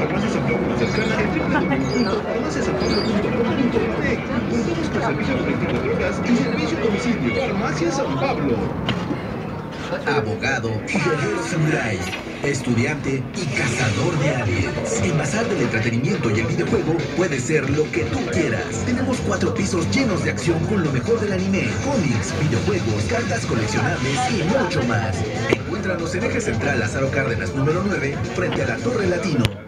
Farmacia San Pablo más cercana en www.farmaciasanpablo.com.mx. Contamos con servicios 24 horas y servicio a domicilio. Farmacia San Pablo. Abogado y guerrero samurái, estudiante y cazador de aliens. En Bazar del Entretenimiento y el Videojuego puede ser lo que tú quieras. Tenemos 4 pisos llenos de acción con lo mejor del anime, cómics, videojuegos, cartas coleccionables y mucho más. Encuéntranos en Eje Central Lázaro Cárdenas número 9, frente a la Torre Latino.